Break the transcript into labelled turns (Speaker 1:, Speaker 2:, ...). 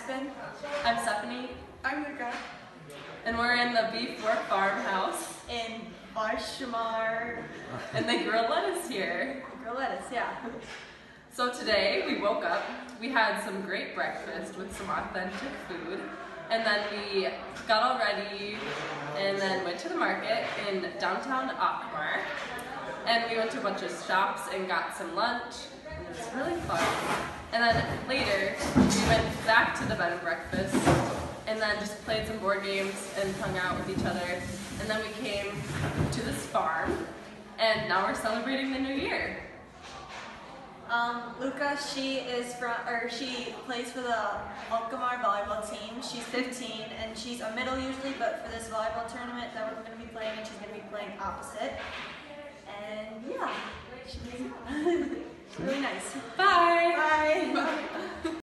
Speaker 1: Aspen.
Speaker 2: I'm Stephanie.
Speaker 1: I'm Luca.
Speaker 2: And we're in the Beef Fork Farmhouse.
Speaker 1: In Barshamar.
Speaker 2: And they grill lettuce here.
Speaker 1: Grill lettuce, yeah.
Speaker 2: So today we woke up, we had some great breakfast with some authentic food, and then we got all ready and then went to the market in downtown Akmar. And we went to a bunch of shops and got some lunch. And it was really fun. And then later, we went back to the bed and breakfast and then just played some board games and hung out with each other. And then we came to this farm, and now we're celebrating the new year.
Speaker 1: Luca, she plays for the Alkamar volleyball team. She's 15 and she's a middle usually, but for this volleyball tournament that we're going to be playing, she's going to be playing opposite. And yeah, she's really nice.
Speaker 2: Bye!
Speaker 1: Bye!